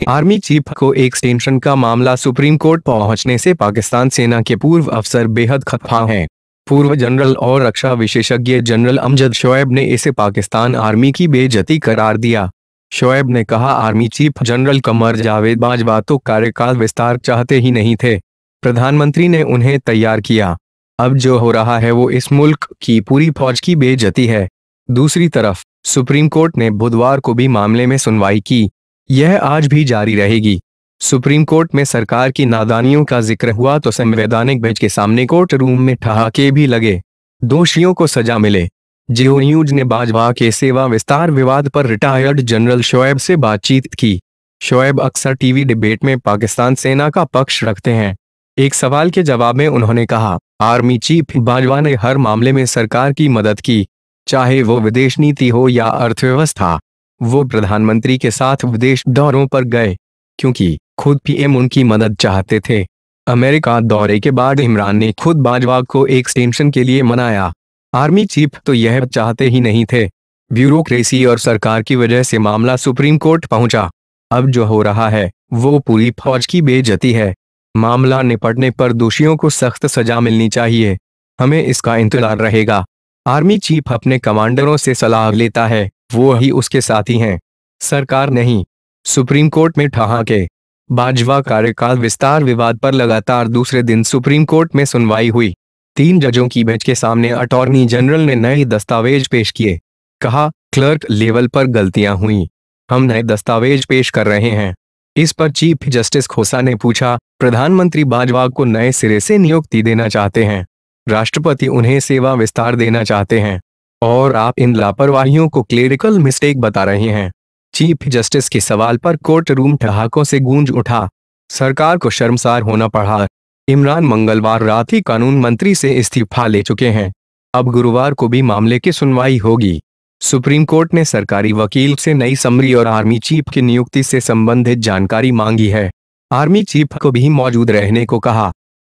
Army chief को extension का मामला सुप्रीम कोर्ट पहुंचने से पाकिस्तान सेना के पूर्व अफसर बेहद खफा हैं। पूर्व जनरल और रक्षा विशेषज्ञ जनरल अमजद शोएब ने इसे पाकिस्तान आर्मी की बेइज्जती करार दिया। शोएब ने कहा, army chief general Qamar Javed Bajwa तो कार्यकाल विस्तार चाहते ही नहीं थे, प्रधानमंत्री ने उन्हें तैयार किया। अब जो हो रहा है वो इस मुल्क की पूरी फौज की बेइज्जती है। दूसरी तरफ सुप्रीम कोर्ट ने बुधवार को भी मामले में सुनवाई की। यह आज भी जारी रहेगी। सुप्रीम कोर्ट में सरकार की नादानियों का जिक्र हुआ तो संवैधानिक बेंच के सामने कोर्ट रूम में ठहाके भी लगे। दोषियों को सजा मिले। जियो न्यूज ने बाजवा के सेवा विस्तार विवाद पर रिटायर्ड जनरल शोएब से बातचीत की। शोएब अक्सर टीवी डिबेट में पाकिस्तान सेना का पक्ष रखते हैं। एक सवाल के जवाब में उन्होंने कहा, आर्मी चीफ बाजवा ने हर मामले में सरकार की मदद की, चाहे वो विदेश नीति हो या अर्थव्यवस्था। वो प्रधानमंत्री के साथ विदेश दौरों पर गए क्योंकि खुद पीएम उनकी मदद चाहते थे। अमेरिका दौरे के बाद इमरान ने खुद बाजवा को एक्सटेंशन के लिए मनाया। आर्मी चीफ तो यह चाहते ही नहीं थे। ब्यूरोक्रेसी और सरकार की वजह से मामला सुप्रीम कोर्ट पहुंचा। अब जो हो रहा है वो पूरी फौज की बेइज्जती है। मामला निपटने पर दोषियों को सख्त सजा मिलनी चाहिए। हमें इसका इंतजार रहेगा। आर्मी चीफ अपने कमांडरों से सलाह लेता है, वो ही उसके साथी हैं, सरकार नहीं। सुप्रीम कोर्ट में ठहाके। बाजवा कार्यकाल विस्तार विवाद पर लगातार दूसरे दिन सुप्रीम कोर्ट में सुनवाई हुई। 3 जजों की बेंच के सामने अटॉर्नी जनरल ने नए दस्तावेज पेश किए। कहा, क्लर्क लेवल पर गलतियां हुई, हम नए दस्तावेज पेश कर रहे हैं। इस पर चीफ जस्टिस खोसा ने पूछा, प्रधानमंत्री बाजवा को नए सिरे से नियुक्ति देना चाहते हैं, राष्ट्रपति उन्हें सेवा विस्तार देना चाहते हैं और आप इन लापरवाहियों को क्लेरिकल मिस्टेक बता रहे हैं। चीफ जस्टिस के सवाल पर कोर्ट रूम ठहाकों से गूंज उठा। सरकार को शर्मसार होना पड़ा। इमरान मंगलवार रात ही कानून मंत्री से इस्तीफा ले चुके हैं। अब गुरुवार को भी मामले की सुनवाई होगी। सुप्रीम कोर्ट ने सरकारी वकील से नई समरी और आर्मी चीफ की नियुक्ति से संबंधित जानकारी मांगी है। आर्मी चीफ को भी मौजूद रहने को कहा।